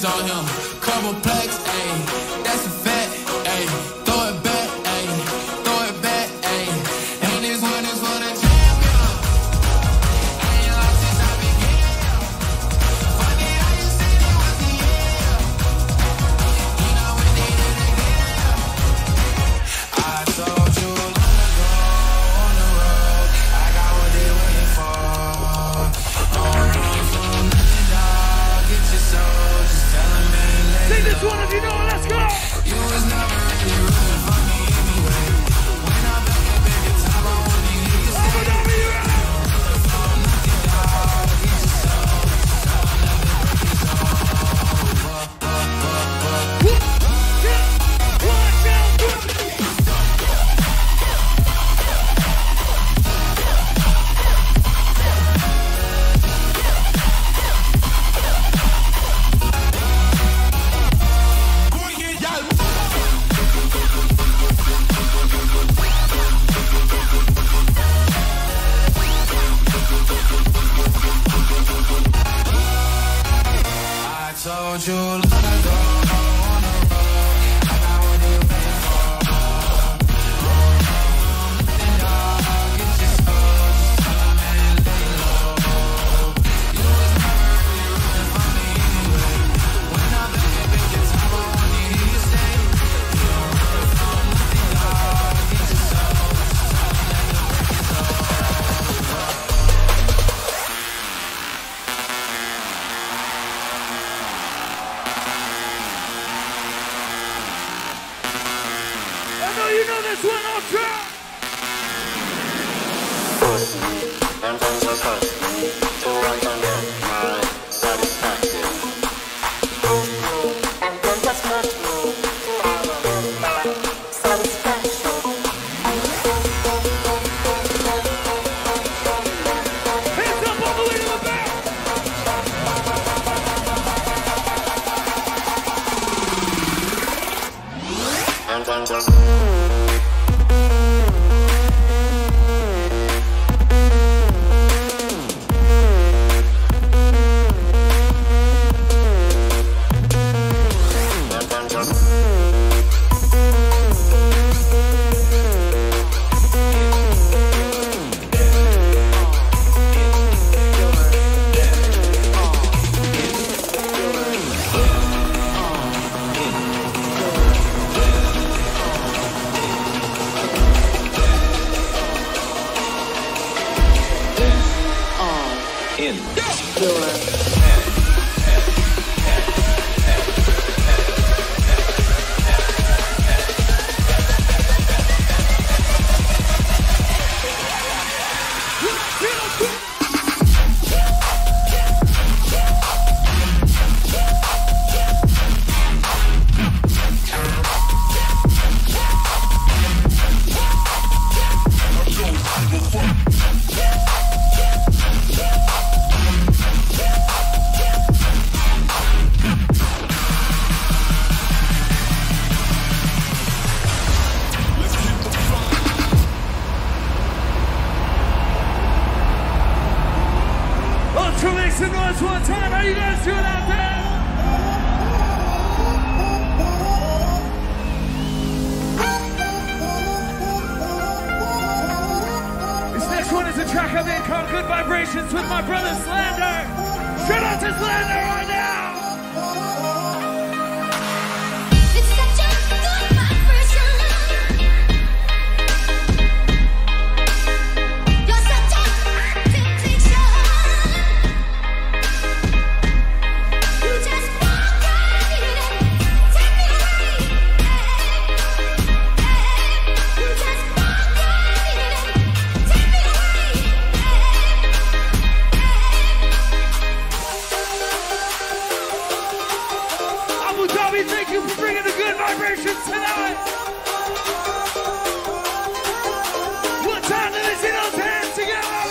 bands on him, couple plaques, ayy, that's a fact, ayy, throw it back, ayy, throw it back, ayy, and this one is for the champion. I ain't lost since I began. Funny how you said it was the year. You know we did it again. I told you long ago on the road, I got what they waiting for. Don't run from nothing, dog. Get your soul, just tell them ain't let Sing this one if you know it, let's go! you was never really rooting for me anyway. When I'm back at baby time, I wanna hear you say Over there, you right? from nothing, dog. Get your soul, just tell them that the break is over. I told you long ago on the road, I got what they waiting for. Don't run from nothing, dog. Get your soul, just tell them ain't lay low. You was never really rooting for me anyway. When I'm back at baby time, I wanna hear you say you don't run from nothing, dog. Get your soul, just tell them that the break is over. I know you know this one, Ultra! And then just ask me to write on my satisfaction. And then just ask me to write on my satisfaction. Hands up all the way to the back! And then just and then just Ultra, make some noise one time. How you guys doing out there? This next one is a track I made called Good Vibrations with my brother Slander. Shout out to Slander right now. It's such a good vibration. You're such a active picture. You just walk right in it, take me away. You just walk right in it, take me away. Abu Dhabi, thank you for bringing the good vibrations tonight. What time do they see those hands together?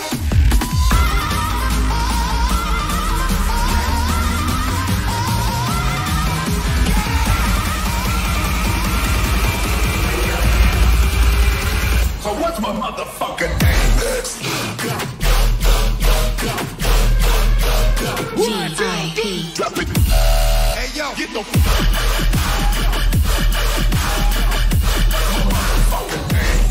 So what's my motherfucking name? VIP. Drop it. Hey yo, Get the motherfucking name.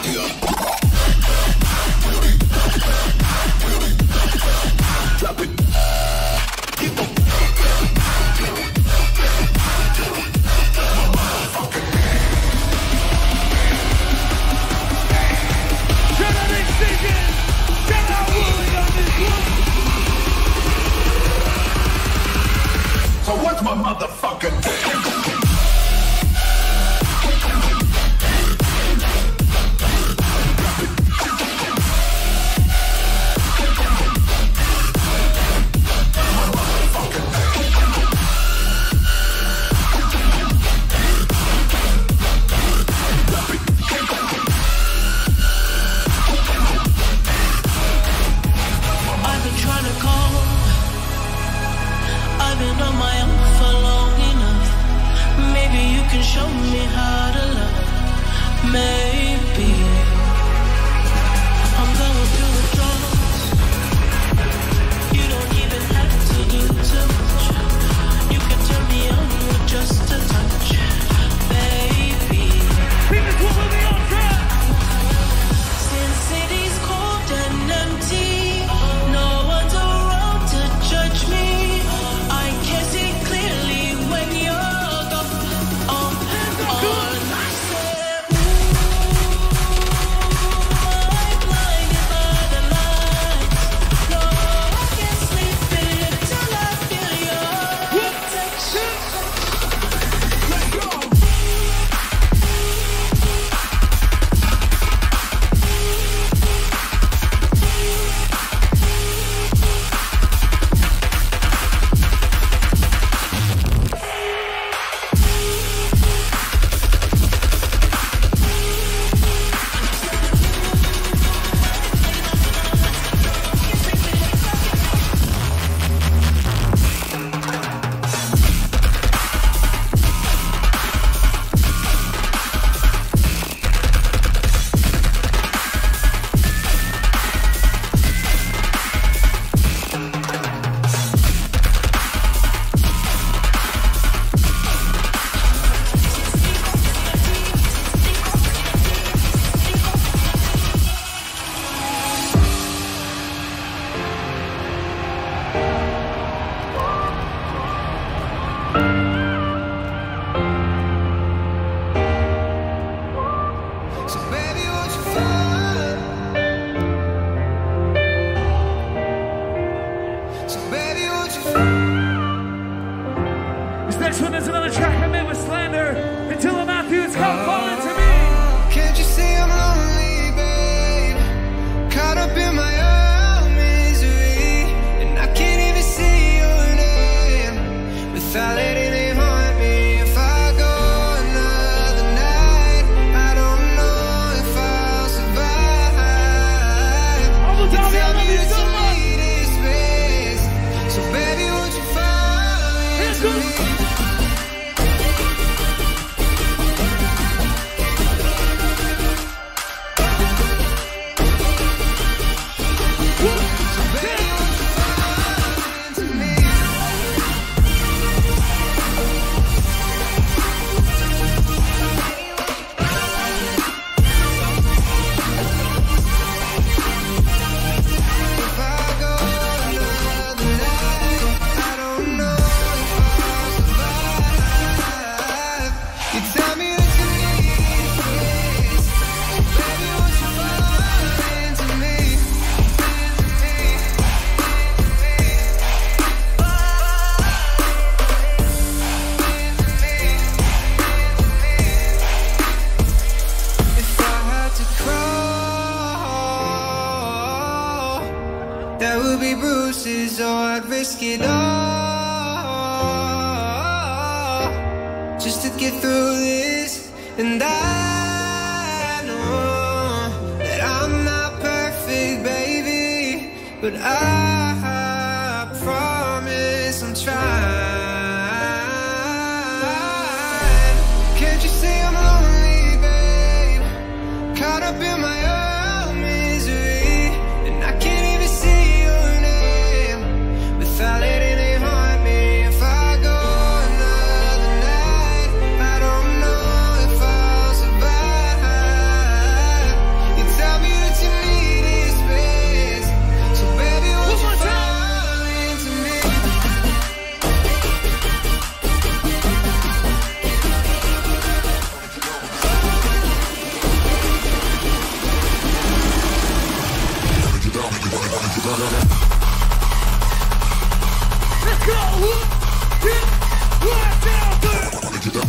Drop it. Get the motherfucking name. Shout out Extinction! Shout out Wooly on this one! So what's my motherfucking name? I've been trying to call. I've been on my own for long enough. Maybe you can show me how to love. Maybe I'm going through the thoughts. You don't even have to do too much. You can turn me on with just a touch, baby. People will be on track! Since city's cold and empty, no one's around to judge me. I can see clearly when you're gone. On I said, ooh, I'm blinded by the lights. No, I can't sleep till I feel your touch. Let's go. So baby, won't you fall? So baby, won't you fall? This next one is another track I made with Slander. Until Matthew, it's called Fall Into Me. Can't you see I'm lonely, babe? Caught up in my own misery, and I can't even see your name without letting it haunt me. If I go another night, I don't know if I'll survive. Uncle You Tommy, I tell love me you that so you much. need this space, so baby, won't you fall Let's into go. me? There will be bruises, or I'd risk it all just to get through this. And I know that I'm not perfect, baby, but I promise I'm trying. Can't you see I'm lonely, babe? Caught up in my own misery, and I can't even see your name without letting it haunt me. If I go another Let's go! 1, 2, 1, 2, 3!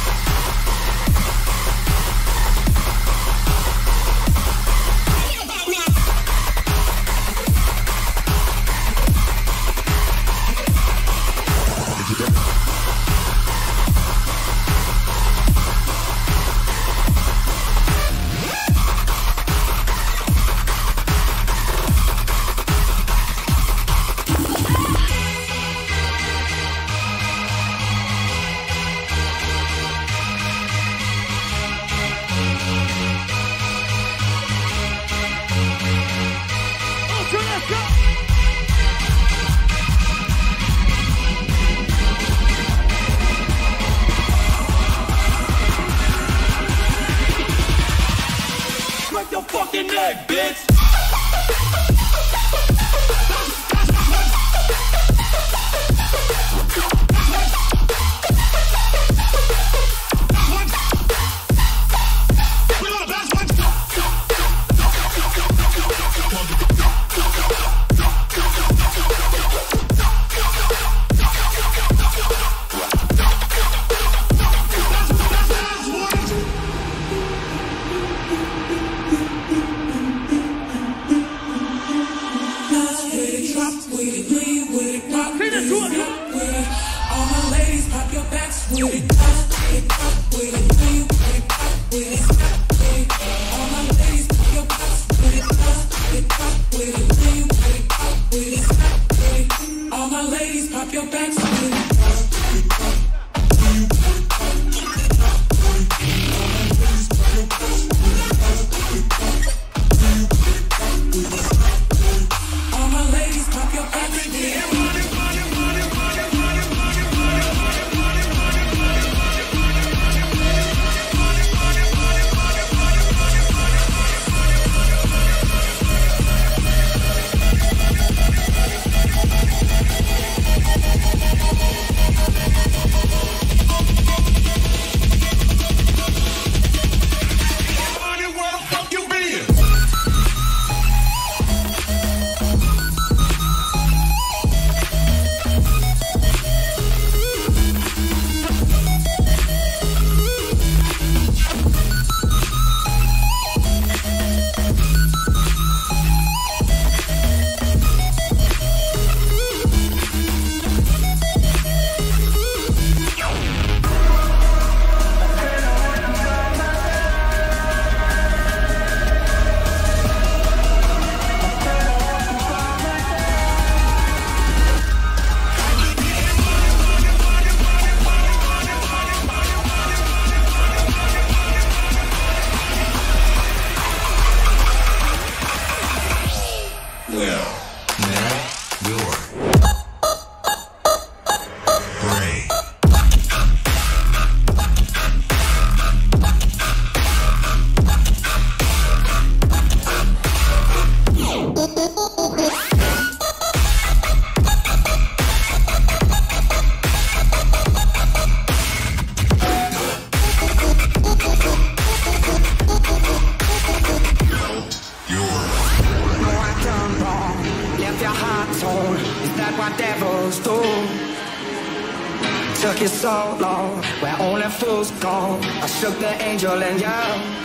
Took you so long, where only fools go. I shook the angel in you.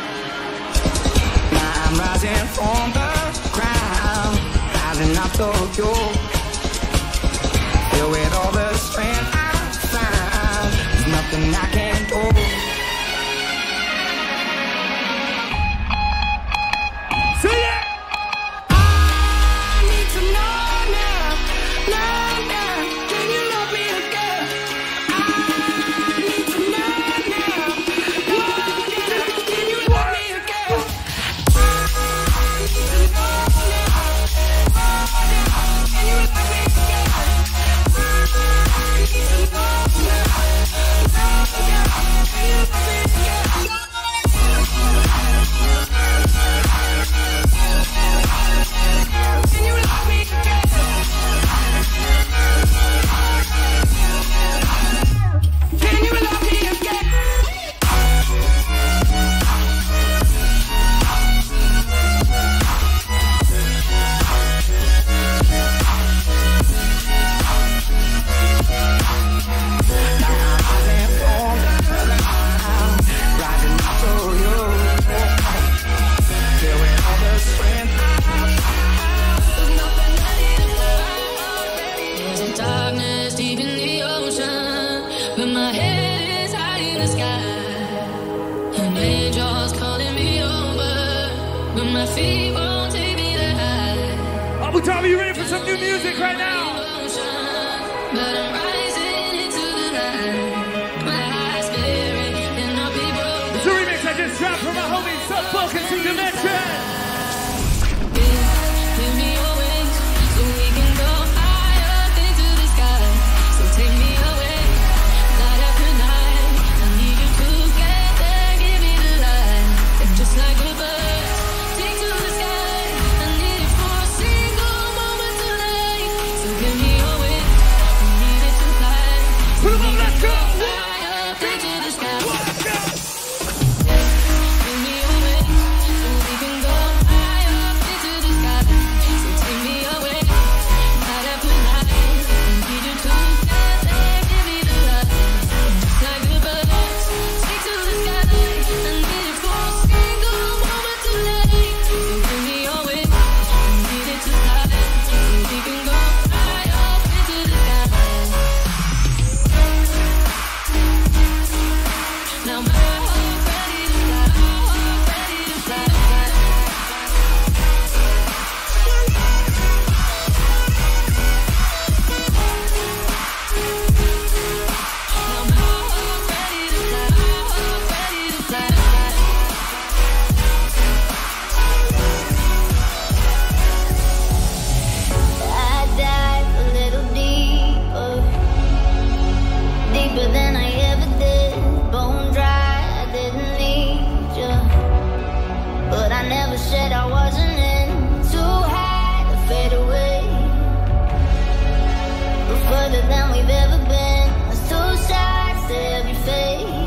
Now I'm rising from the ground, rising up to you. Filled with all the strength I found, there's nothing I can't do. Can you keep on taking me to high. Abu Dhabi, you ready for some new music right now? But I'm rising into the light. My high spirit cannot be broken. It's a remix I just dropped from my homie Sub Focus in Dimension. Give me your wings so we can go high up into the sky. So take me away, night after night. I need you to get there, give me the light. And just like a bird, take to the sky. I need it for a single moment tonight. So give me your wings, I need it to fly. Put 'em on, let's go! High up into the sky. Let's go! Give me your wings so we can go high up into the sky. So take me away, night after night. I need you to get there, give me the light. Just like the birds, take to the sky. I need it for a single moment tonight. So give me your wings, I need it to fly. So we can go high up into the sky. Now my heart ready to fly, ready to fly. Now my heart ready to fly, ready to fly. I dive a little deeper, deeper than I ever did. Bone dry, I didn't need you, but I never said I wasn't in. Too high to fade away, but further than we've ever been. There's two sides to every fate.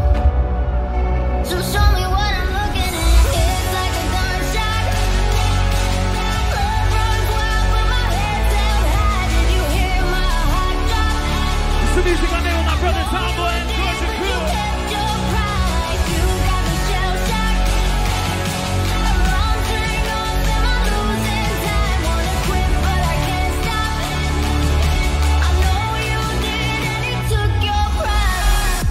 So show me what I'm looking at. It's like a gunshot. Blood runs wild, but my head's held high. Did you hear my heart drop? It's the music I made with my brother Tomboy and Georgia Crew. Kept your pride. You got me shell-shocked. Alarms ring off and I'm losing time. Wanna quit, but I can't stop. I know you did, and it took your pride.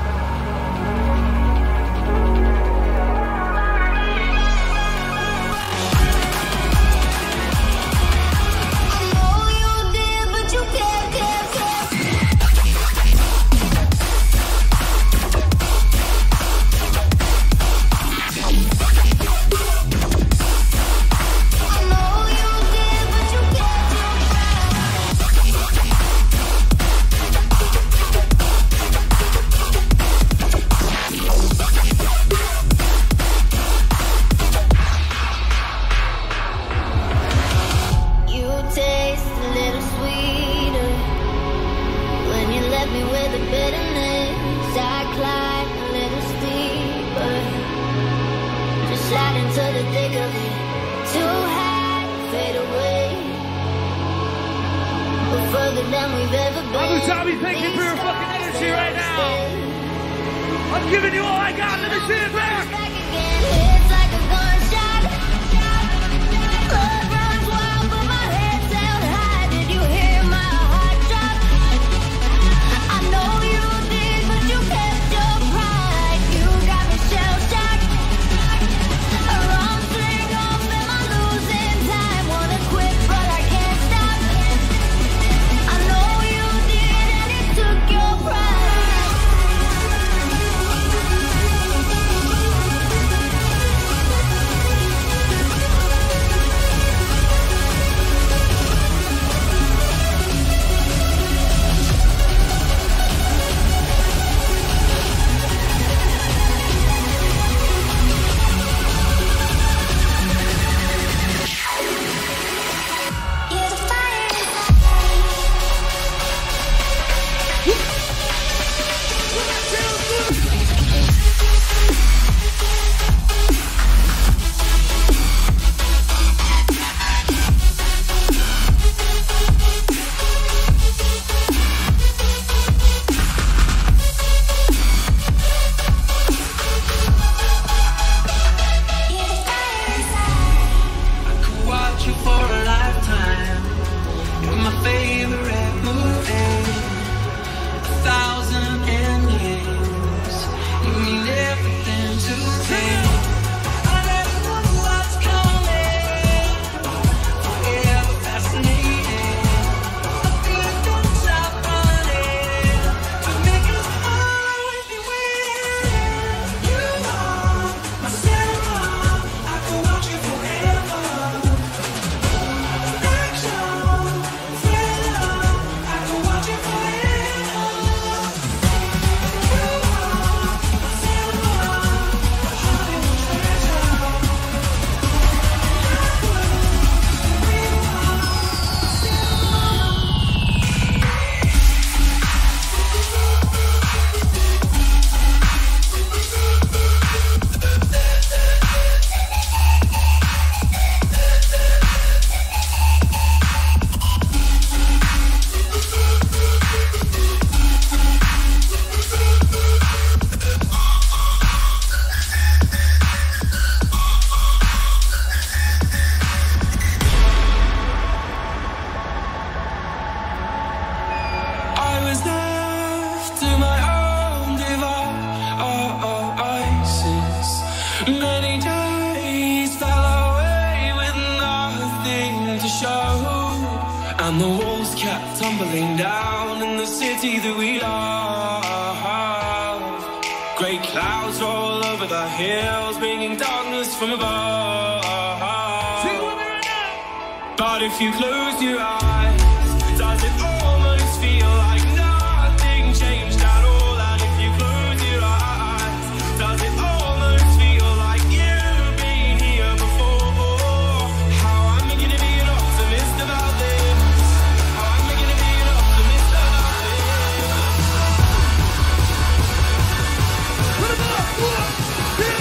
I know you did, but you kept. I know you did, but you kept your pride. You taste a little sweeter when you left me with the bitterness. I climb a little steeper, just slide into the thick of it. Too high, fade away, but further than we've ever been. Abu Dhabi, thank you for your fucking energy right now. I'm giving you all I got. Let me see it back. Back again, it's like a gunshot. Blood runs wild, but my head's held high. Did you hear my heart drop? I know you did, but you kept your pride. You got me shell-shocked. Alarms ring off and I'm losing time. Wanna quit, but I can't stop. I know you did, and it took your pride. And the walls kept tumbling down in the city that we love. Great clouds roll over the hills, bringing darkness from above. But if you close your eyes, does it almost feel like nothing changed at all? And if you close your eyes, does it almost feel like you've been here before? How I'm making to be an optimist about this. How I'm making to be an optimist about this.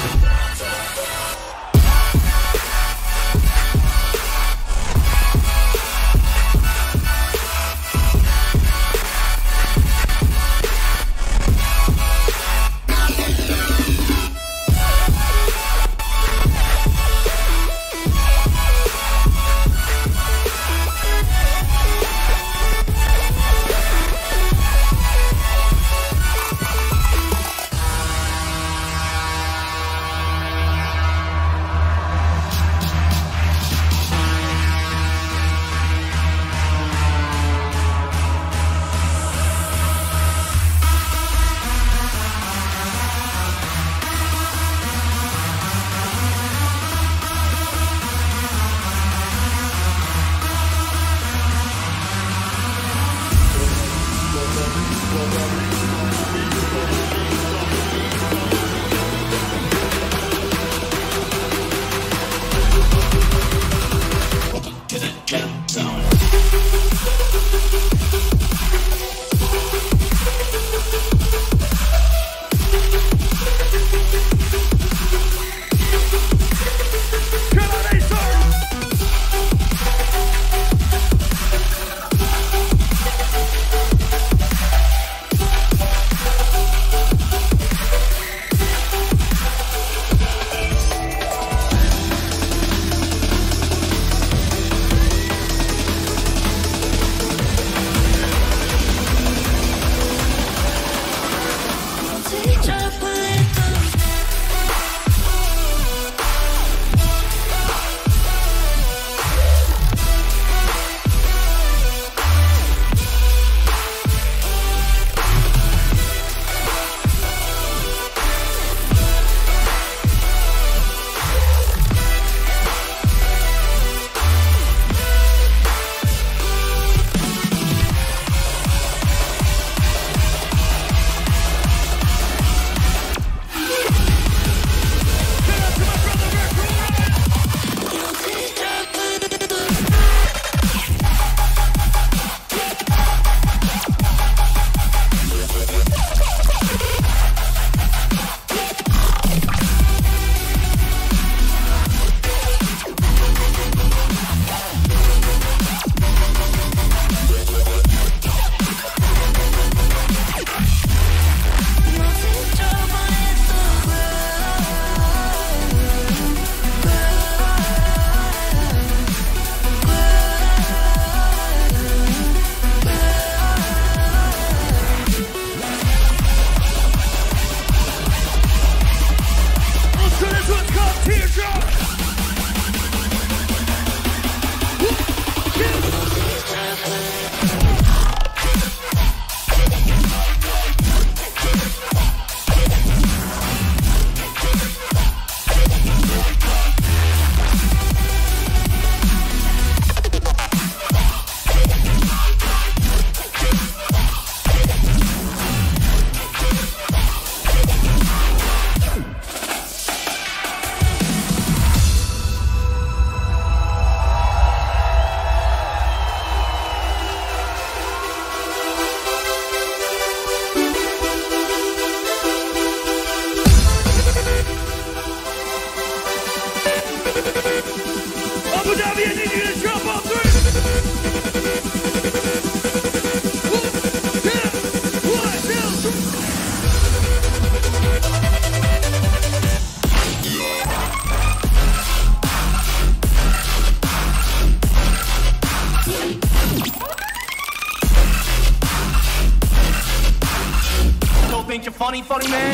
think you're funny, man?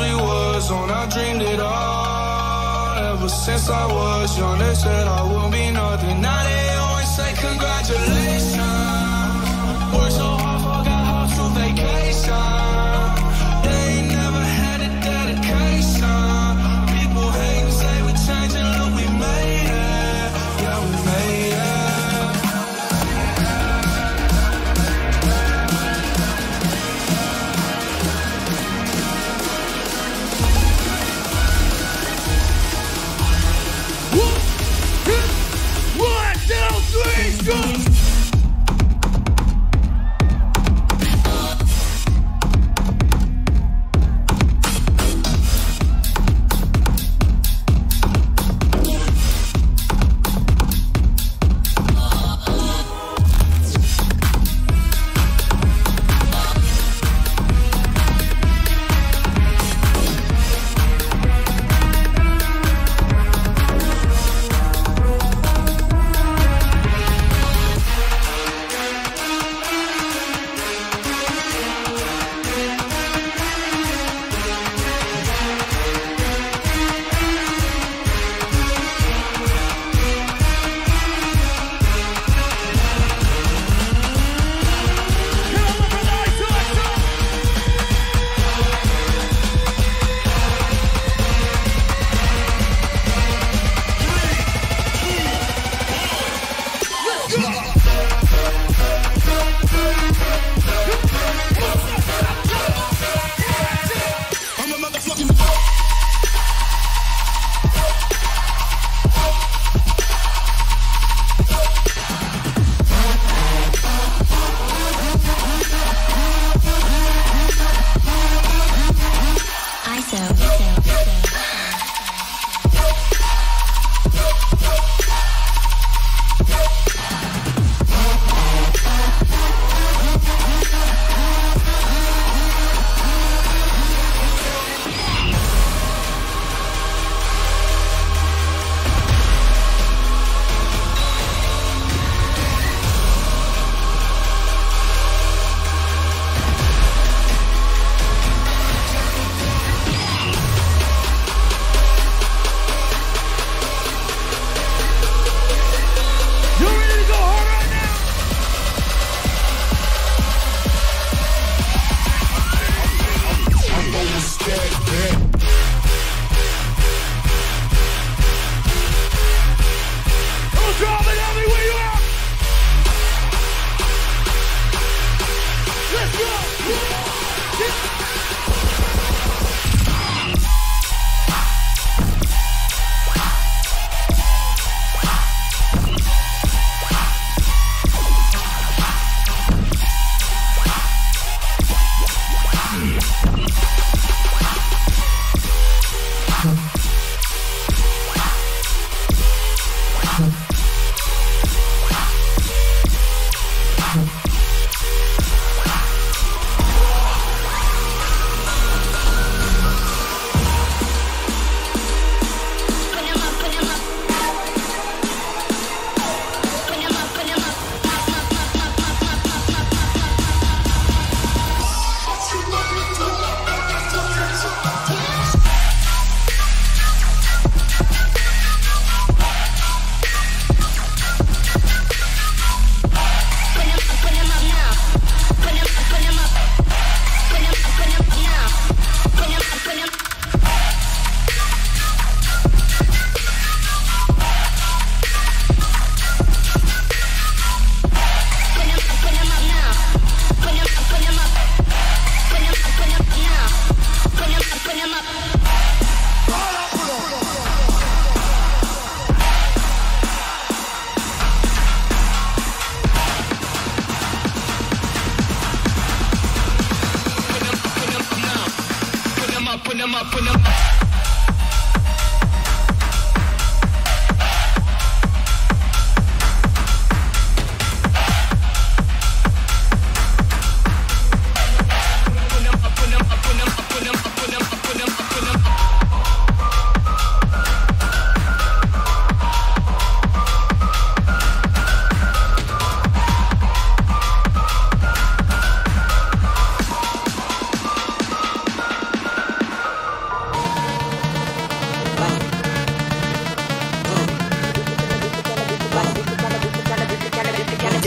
we was on, I dreamed it all. Ever since I was young, they said I won't be nothing. Now they always say congratulations. Worked so hard, forgot how to vacation. They ain't never had a dedication. People hate and say we changing, look, we made it. Yeah, we made it. One, two, three, go!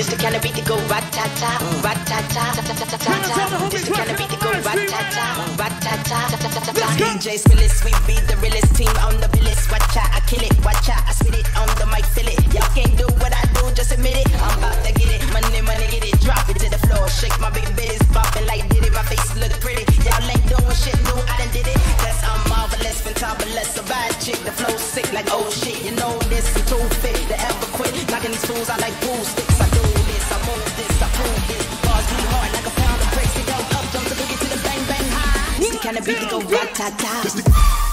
This the kind of beat that go rat-ta-ta, rat-ta-ta, ta-ta-ta-ta-ta. This the kind of beat that go rat-ta-ta, rat-ta-ta, ta-ta-ta-ta. DJ Spillis, we be the realest team on the billis. Watch out, I kill it, watch out, I spit it on the mic, feel it. Y'all can't do what I do, just admit it. I'm about to get it, money, money, get it. Drop it to the floor, shake my big bitties, popping like did it. My face look pretty, y'all ain't doing shit new, I done did it. Cause I'm marvelous, fantabulous, a bad chick, the flow sick like oh shit. You know this, I'm too fit to ever quit. Knocking these fools out like pool sticks. I do this, I move this, I prove this. Bars be hard like a pound of bricks. They go up, jump to boogie to the bang bang high. This the kind of beat that go rat-ta-ta.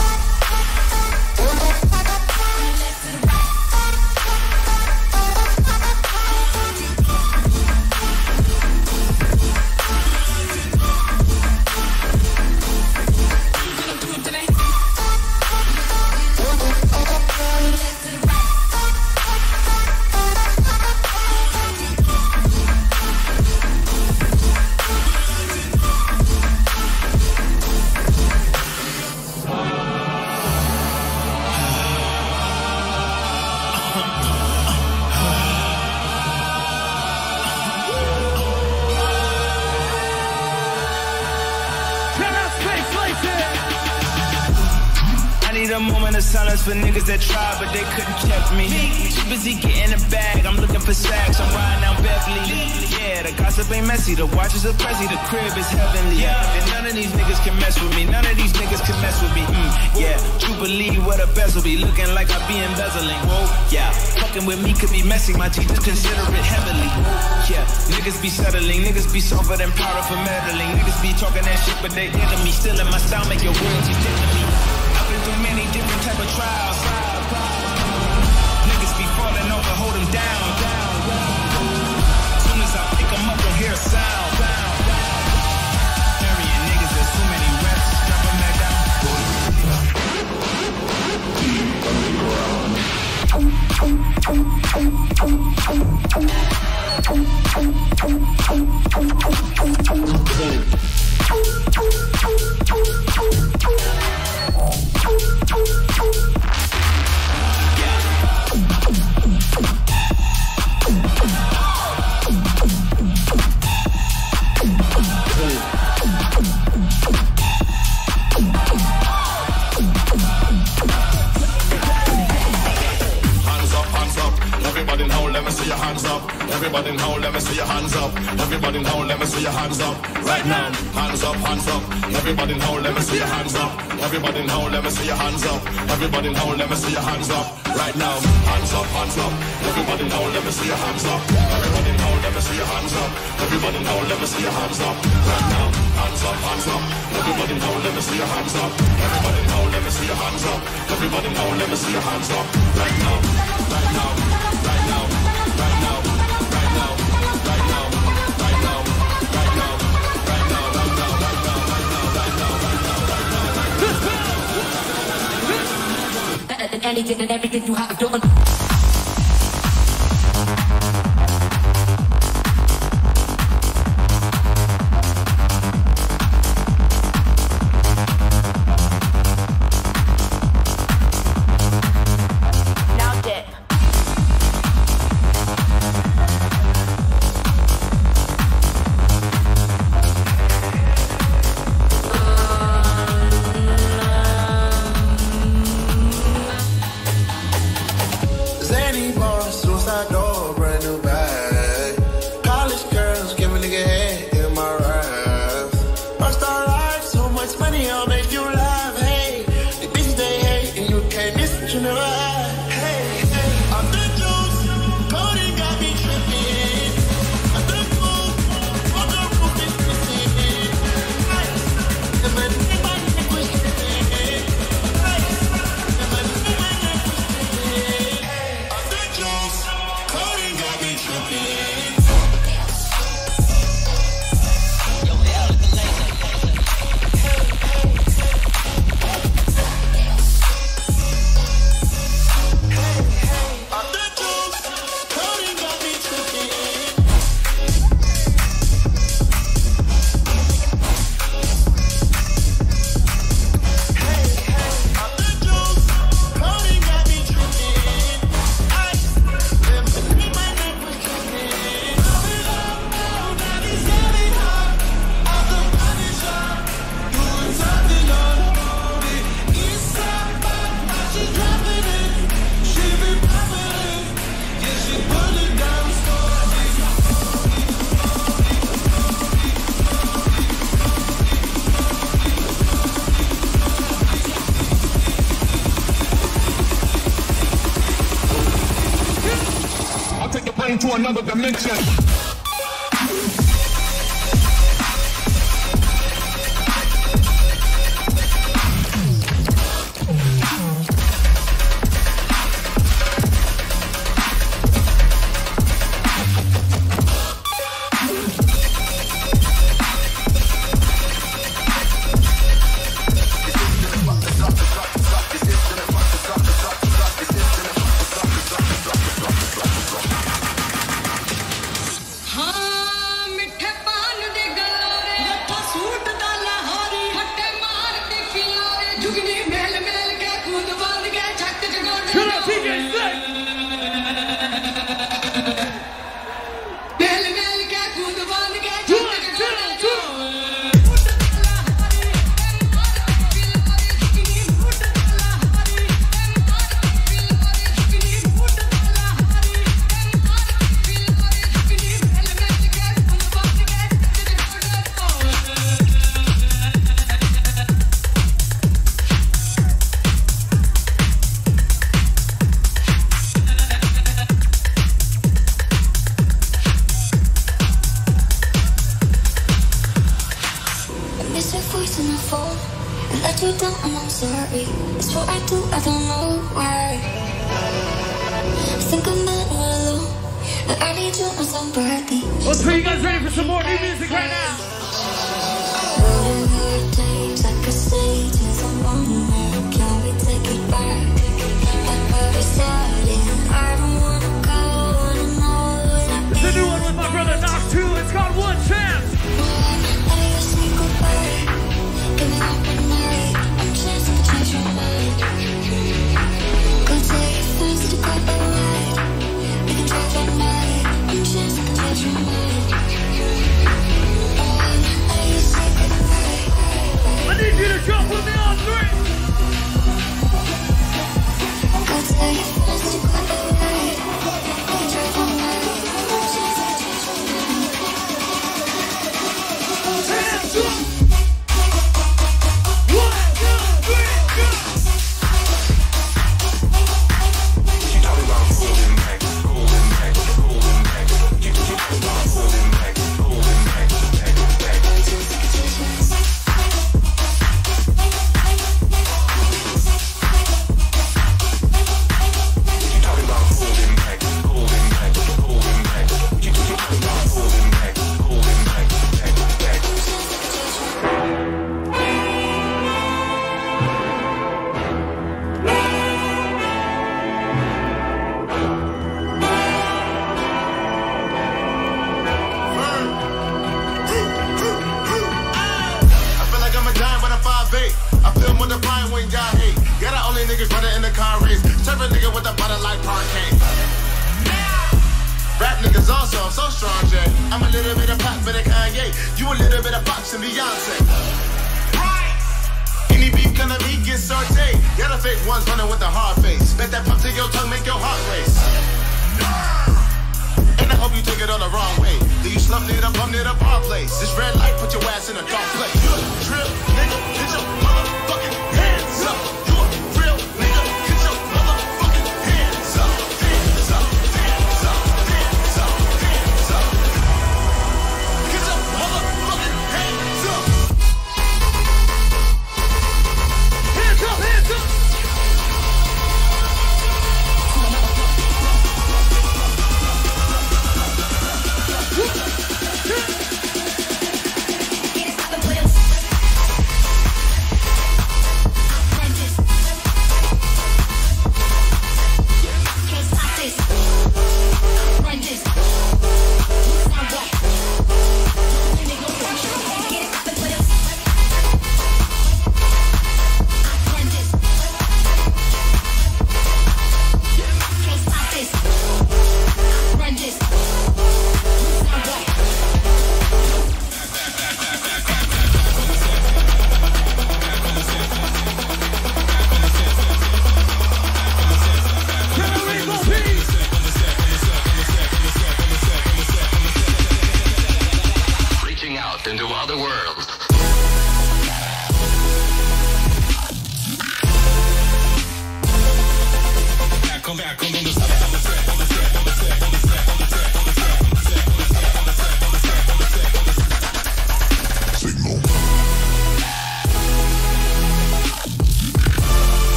Silence for niggas that tried, but they couldn't check me. Too busy getting a bag, I'm looking for stacks, I'm riding down Beverly. Yeah, the gossip ain't messy, the watches are pressy, the crib is heavenly. And none of these niggas can mess with me, none of these niggas can mess with me. Yeah, true believe what a bezel be, looking like I be embezzling. Whoa, yeah, fucking with me could be messy, my teachers consider it heavily. Yeah, niggas be settling, niggas be softer than powder for meddling. Niggas be talking that shit, but they enemy. Still in my style, make your words you think to me. Through many different type of trials. Niggas be falling over, hold them down. Soon as I pick them up, don't hear a sound. Burying niggas, there's too many reps. Drop them back down. Everybody now, let me see your hands up. Everybody now, let me see your hands up. Right now, hands up, hands up. Everybody now, let me see your hands up. Everybody now, let me see your hands up. Everybody now, let me see your hands up. Right now, hands up, hands up. Everybody now, let me see your hands up. Everybody now, let me see your hands up. Everybody now, let me see your hands up. Right now, hands up, hands up. Everybody now, let me see your hands up. Everybody now, let me see your hands up. Everybody now, let me see your hands up. Right now, right now, right now, right now. Better than anything and everything you have done. plane to another dimension. Let's put you guys ready for some more new music right now. It's a new one with my brother Knox 2. It's called One Chance. I need you to jump with me on 3.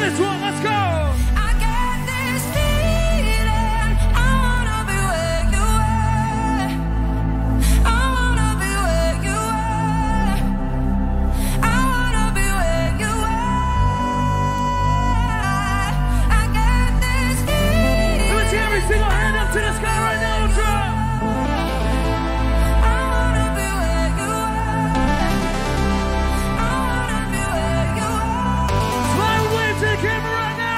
this one, let's go. I get this feeling, I wanna be where you are. I wanna be where you are. I wanna be where you are. I get this feeling. Let me see every single hand up to the sky right now, Ultra. I wanna be where you are. I wanna be where you are. Smile, wave to the camera right now.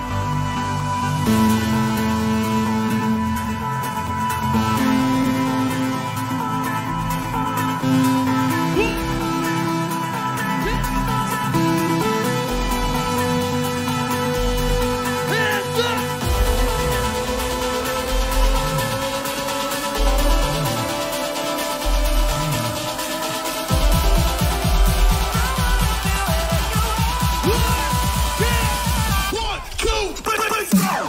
Hands up. One, two, three, let's go.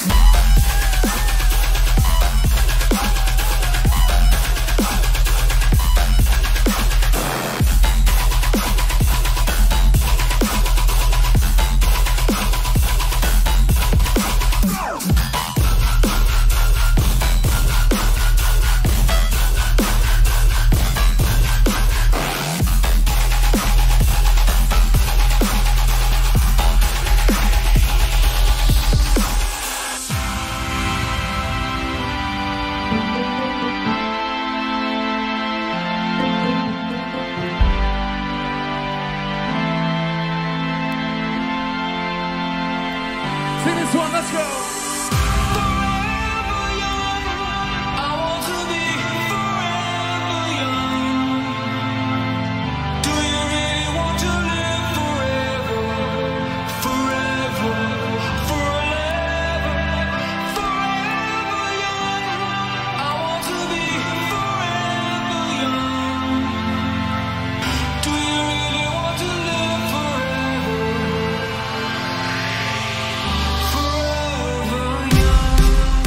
Sing this one, let's go. Forever young, I want to be forever young. Do you really want to live forever? Forever, forever, forever young. I want to be forever young. Do you really want to live forever? Forever young.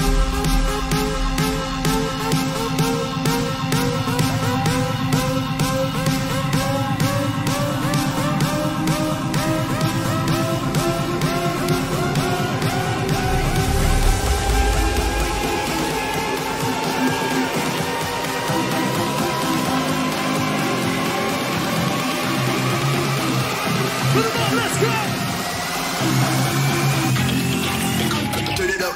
Put 'em on, let's go. Turn it up.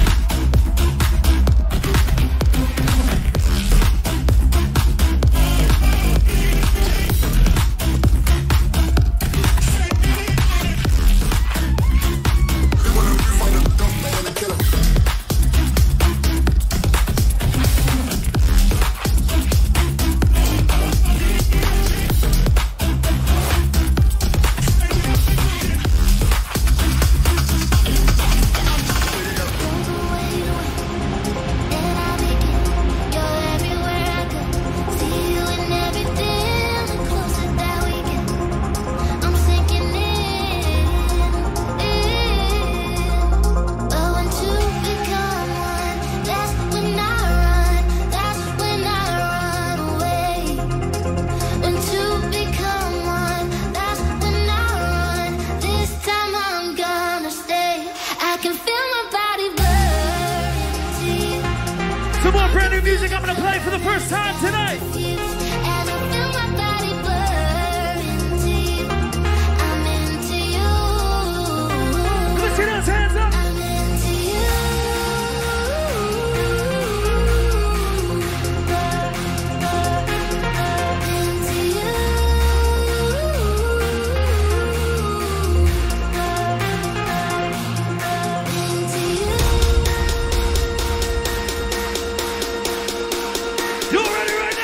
Some more brand new music I'm gonna play for the first time tonight. Let me see those hands up. You ready right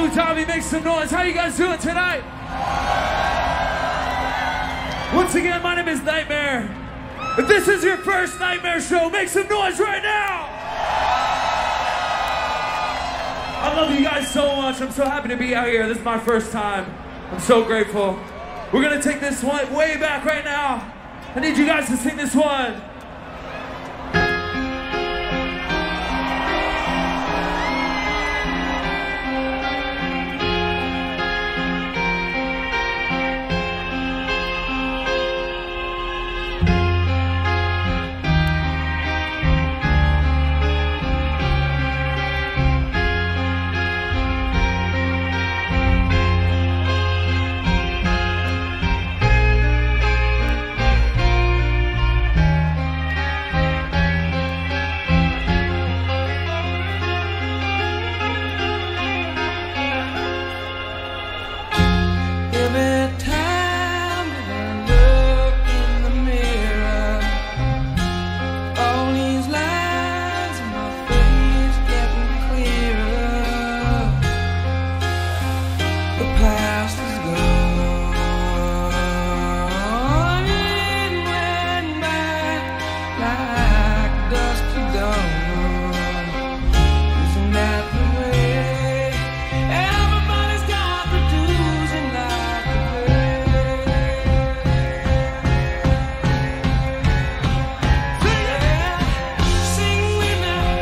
Dhabi, make some noise. How you guys doing tonight? Once again, my name is Nightmare. If this is your first Nightmare show, make some noise right now. I love you guys so much. I'm so happy to be out here. This is my first time. I'm so grateful. We're gonna take this one way back right now. I need you guys to sing this one.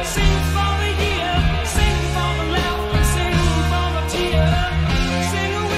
Sing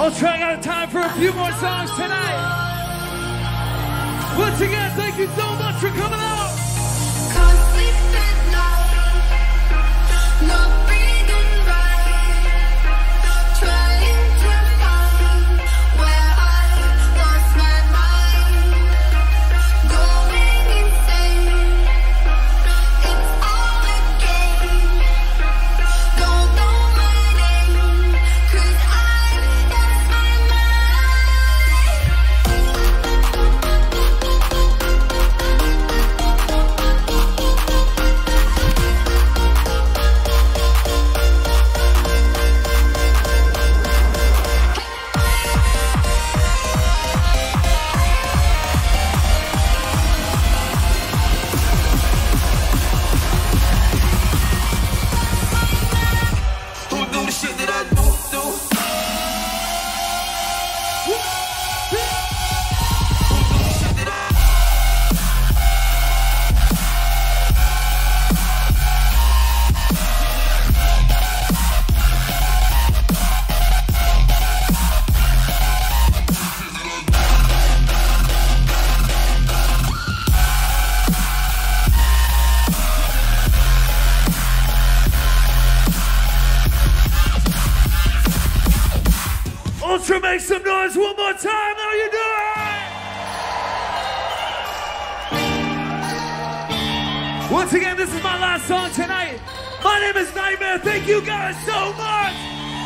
Ultra, I got time for a few more songs tonight. Once again, thank you so much for coming out. Can't sleep at night, not breathing right, trying to find where I lost my mind, going insane. It's all a game. Don't know my name, 'cause I lost my Who do the shit that I do? Ultra, make some noise one more time. How you doing? Once again, this is my last song tonight. My name is Nightmare. Thank you guys so much.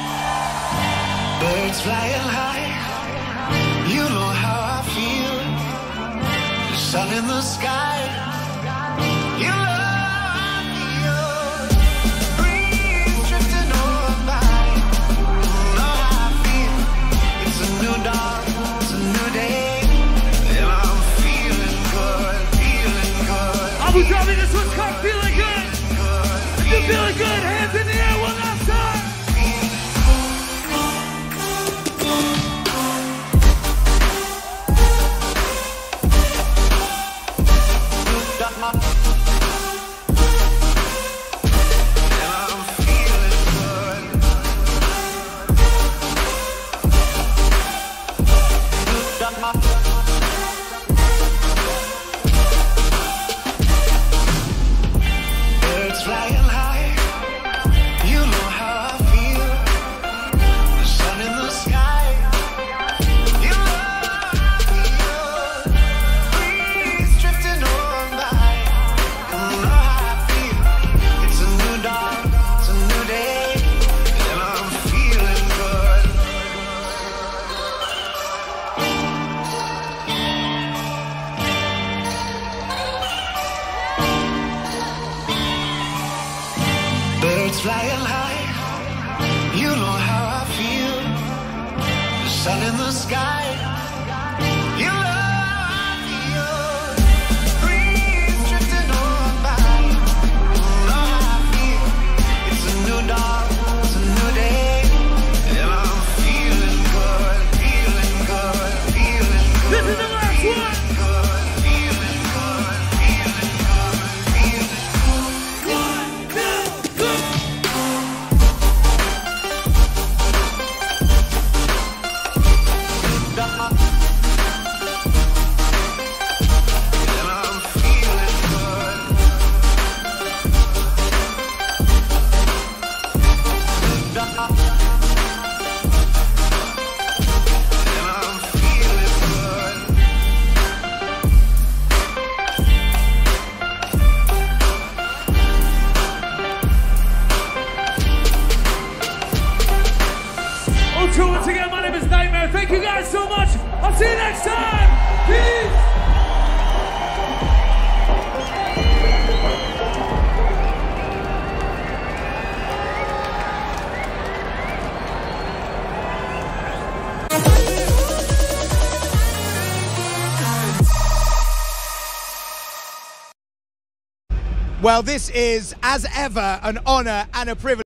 Birds flying high, you know how I feel. The sun in the sky, you know how I feel. Breeze drifting over by, you know how I feel. It's a new dawn, it's a new day, and I'm feeling good, feeling good. Abu Dhabi, this one's called Feeling Good. If you're feeling good, hands in the air one last time. Birds flying high, you know how I feel. The sun in the sky, you know how I feel. Breeze drifting on by, you know how I feel. It's a new dawn, it's a new day, and I'm feeling good. Birds flying high, you know how I feel. The sun in the sky, you know how I feel. Breeze drifting on by, you know how I feel. It's a new dawn, it's a new day, and I'm feeling good, feeling good, feeling good. This is the last one. Good, feeling good, feeling good, feeling One, two, go. and I'm feeling good. And I'm feeling good. Ultra, once again, my name is Nightmare. Thank you guys so much. I'll see you next time. Peace. Well, this is, as ever, an honor and a privilege.